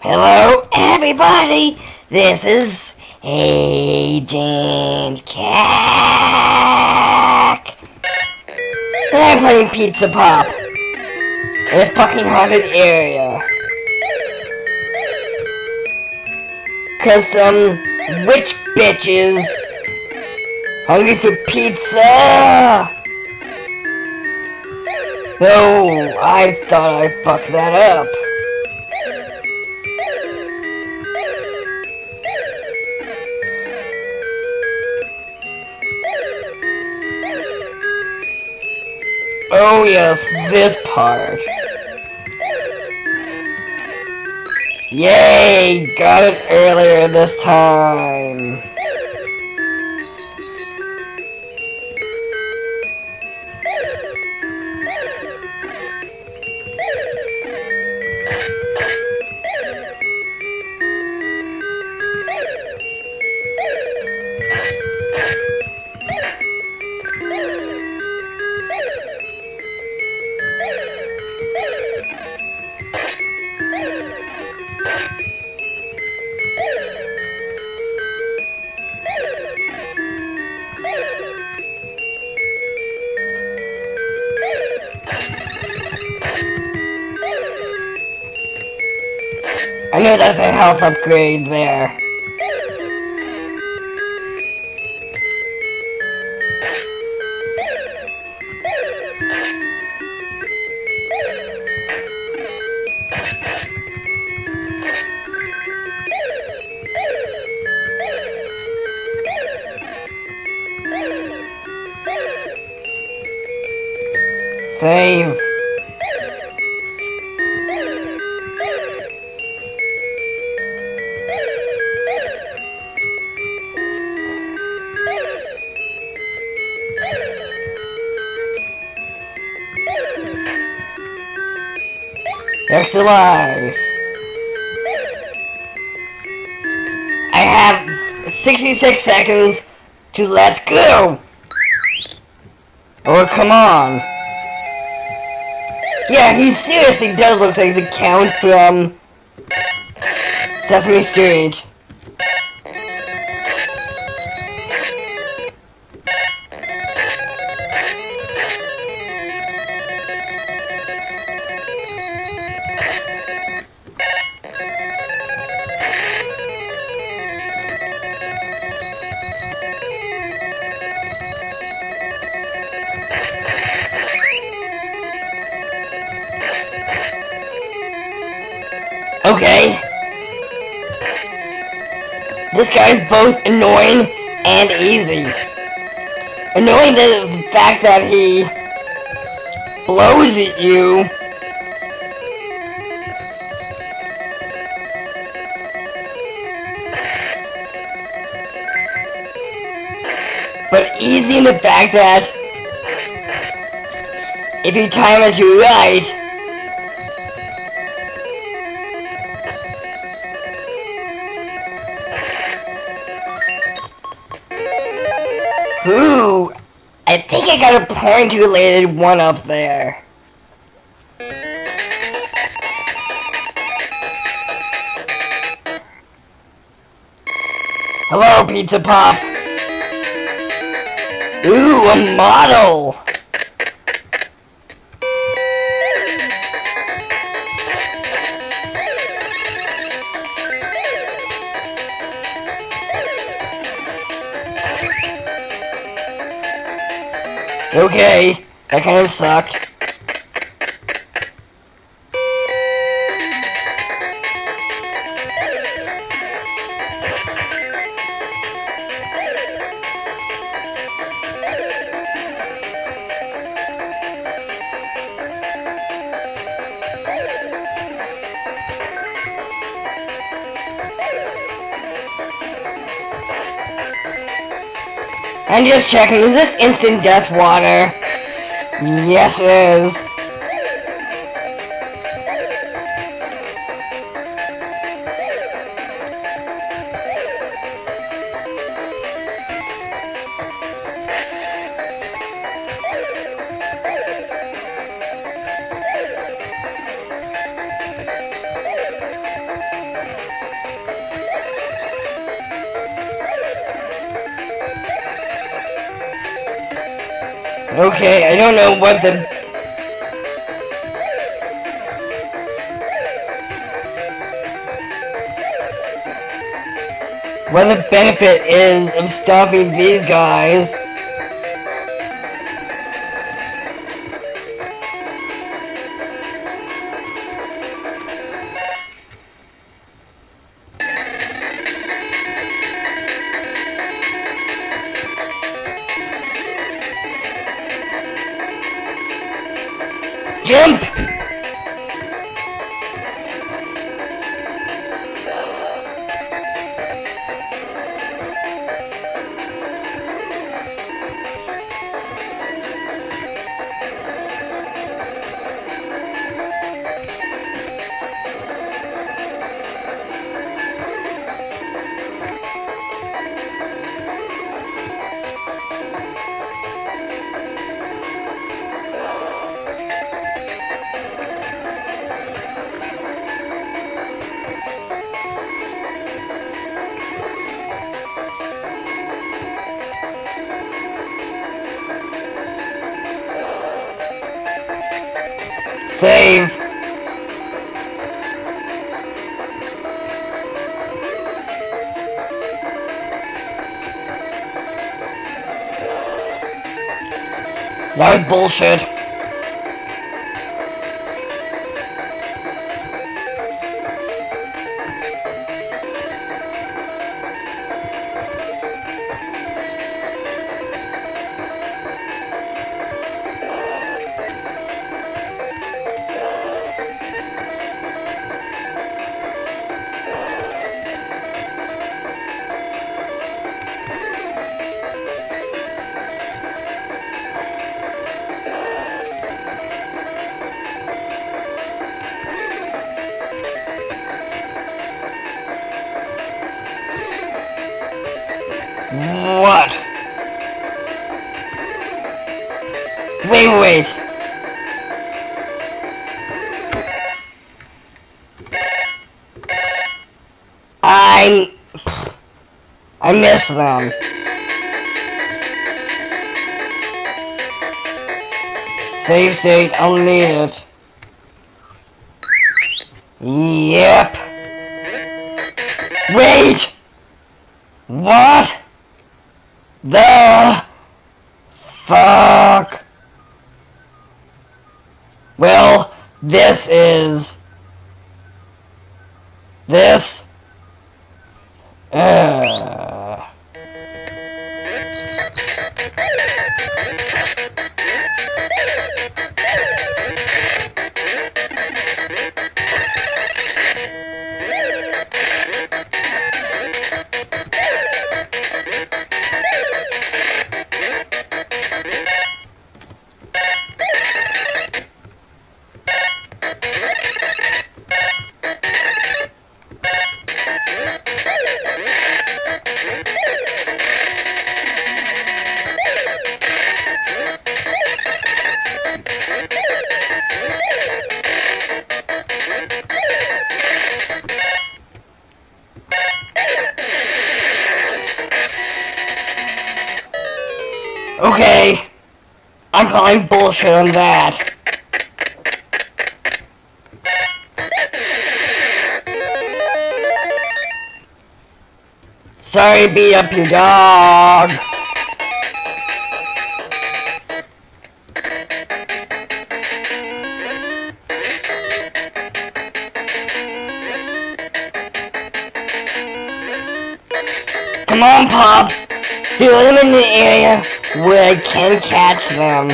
Hello, everybody. This is Agent Cack. And I'm playing Pizza Pop in a fucking haunted area. Cause some witch bitches hungry for pizza. No, I thought I fucked that up. Oh yes, this part. Yay! Got it earlier this time. I know that's a health upgrade there. Save. Extra life. I have 66 seconds to let's go. Oh, come on. Yeah, he seriously does look like the Count from Sesame Street. Okay. This guy's both annoying and easy. Annoying is the fact that he blows at you. But easy in the fact that if you time it right, ooh, I think I got a point-related one up there. Hello, Pizza Pop. Ooh, a model. Okay, that kind of sucked. I'm just checking, is this instant death water? Yes, it is. Okay, I don't know what the... what the benefit is of stopping these guys. Jump! Save! That was bullshit. What? Wait. I miss them. Save state, I'll need it. Yep. Wait! What? The fuck? Well, this. Okay, I'm calling bullshit on that. Sorry, beat up your dog. Come on, Pops. Throw them in the area where I can catch them.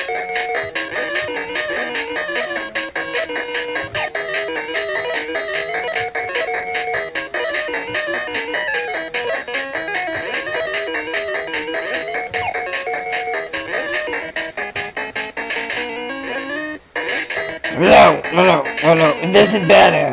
No, this is better.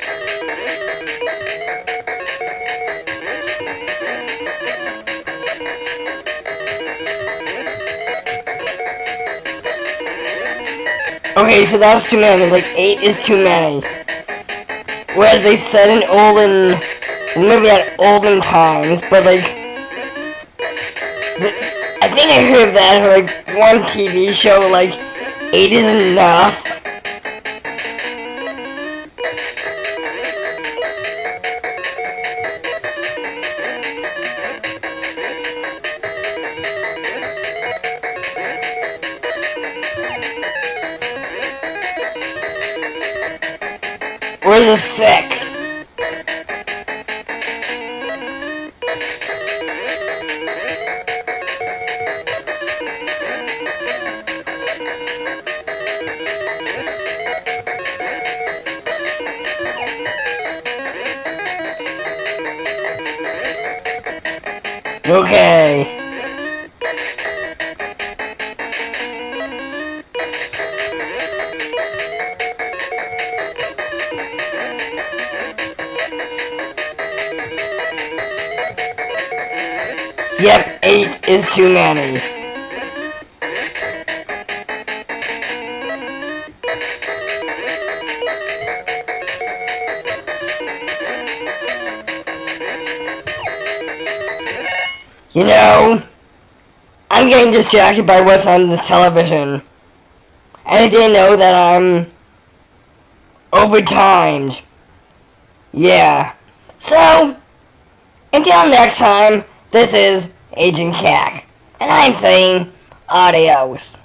Okay, so that was too many. Like, 8 is too many. Whereas they said in olden, maybe at olden times, but like, I think I heard that like one TV show, like 8 is enough. Where's the 6? Okay. Yep, 8 is too many. You know, I'm getting distracted by what's on the television. And I didn't know that I'm overtimed. Yeah. So, until next time, this is Agent Cack, and I'm saying adios.